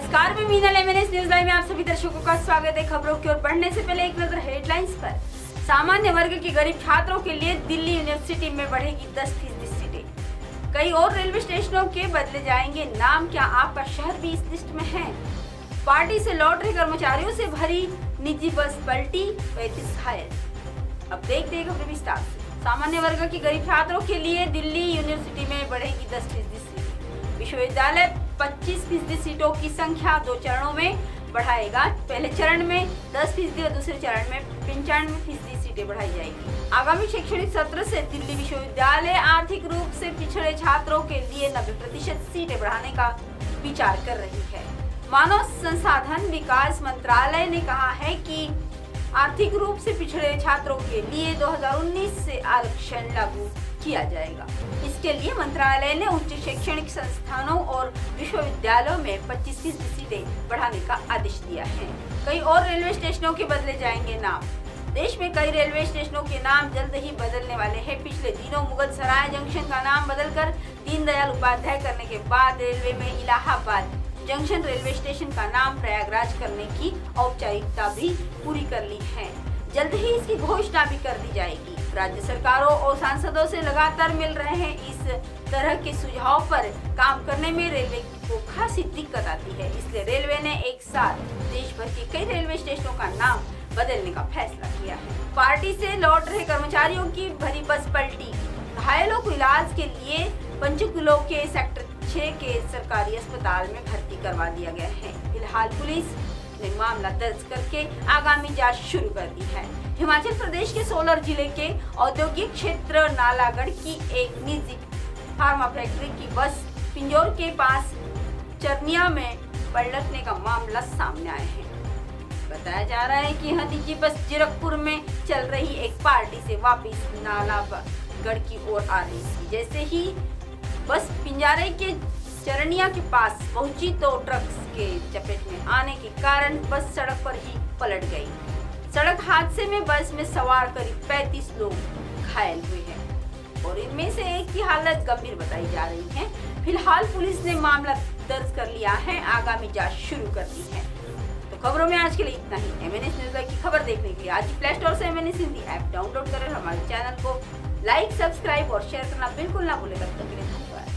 नमस्कार, मैं Meenal MNS news live में आप सभी दर्शकों का स्वागत है। खबरों की ओर बढ़ने से पहले एक नजर हेडलाइंस पर। सामान्य वर्ग के गरीब छात्रों के लिए दिल्ली यूनिवर्सिटी में बढ़ेगी 10% सीटें। कई और रेलवे स्टेशनों के बदले जाएंगे नाम, क्या आपका शहर भी इस लिस्ट में है? पार्टी से लौट रहे कर्मचारियों से भरी निजी बस पलटी, 35 घायल। अब देखते हैं खबरें विस्तार से। सामान्य वर्ग के गरीब छात्रों के लिए दिल्ली यूनिवर्सिटी में बढ़ेगी 10% सीटें। विश्वविद्यालय 25% सीटों की संख्या 2 चरणों में बढ़ाएगा। पहले चरण में 10% और दूसरे चरण में 95% सीटें बढ़ाई जाएगी। आगामी शैक्षणिक सत्र से दिल्ली विश्वविद्यालय आर्थिक रूप से पिछड़े छात्रों के लिए 90% सीटें बढ़ाने का विचार कर रही है। मानव संसाधन विकास मंत्रालय ने कहा है कि आर्थिक रूप से पिछड़े छात्रों के लिए 2019 से आरक्षण लागू किया जाएगा। इसके लिए मंत्रालय ने उच्च शैक्षणिक संस्थानों और विश्वविद्यालयों में 25% सीटें बढ़ाने का आदेश दिया है। कई और रेलवे स्टेशनों के बदले जाएंगे नाम। देश में कई रेलवे स्टेशनों के नाम जल्द ही बदलने वाले हैं। पिछले दिनों मुगल सराय जंक्शन का नाम बदलकर दीनदयाल उपाध्याय करने के बाद रेलवे में इलाहाबाद जंक्शन रेलवे स्टेशन का नाम प्रयागराज करने की औपचारिकता भी पूरी कर ली है। जल्द ही इसकी घोषणा भी कर दी जाएगी। राज्य सरकारों और सांसदों से लगातार मिल रहे हैं इस तरह के सुझाव पर काम करने में रेलवे को खासी दिक्कत आती है। इसलिए रेलवे ने एक साथ देश भर के कई रेलवे स्टेशनों का नाम बदलने का फैसला किया है। पार्टी से लौट रहे कर्मचारियों की भरी बस पलटी। घायलों को इलाज के लिए पंचकुला के सेक्टर 6 के सरकारी अस्पताल में भर्ती करवा दिया गया है। फिलहाल पुलिस ने मामला दर्ज करके आगामी जांच शुरू कर दी है। हिमाचल प्रदेश के सोलर जिले के औद्योगिक क्षेत्र नालागढ़ की एक निजी फार्मा फैक्ट्री की बस पिंजौर के पास चरनिया में पलटने का मामला सामने आया है। बताया जा रहा है कि यह निजी बस जीरकपुर में चल रही एक पार्टी से वापस नालागढ़ की ओर आ रही थी। जैसे ही बस पिंजारे के चरनिया के पास पहुंची तो ट्रक के चपेट में आने के कारण बस सड़क पर ही पलट गई। सड़क हादसे में बस में सवार करीब 35 लोग घायल हुए हैं और इनमें से एक की हालत गंभीर बताई जा रही है। फिलहाल पुलिस ने मामला दर्ज कर लिया है, आगामी जांच शुरू कर दी है। तो खबरों में आज के लिए इतना ही। एमएनएस न्यूज की खबर देखने के लिए आज प्ले स्टोर से एमएनएस हिंदी ऐप डाउनलोड करें। हमारे चैनल को लाइक, सब्सक्राइब और शेयर करना बिल्कुल ना भूलें। तब तक के लिए धन्यवाद।